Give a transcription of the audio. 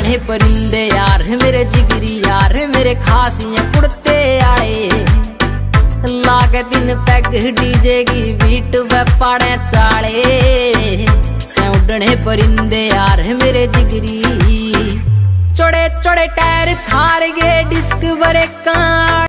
उड़ने परिंदे यार मेरे जिगरी यार मेरे खासियां कुड़ते आए। लागे दिन पैग डीजे की बीट व पाड़े चाले से उड़ने परिंदे यार मेरे जिगरी। चौड़े चौड़े टायर थार गे डिस्क बरे का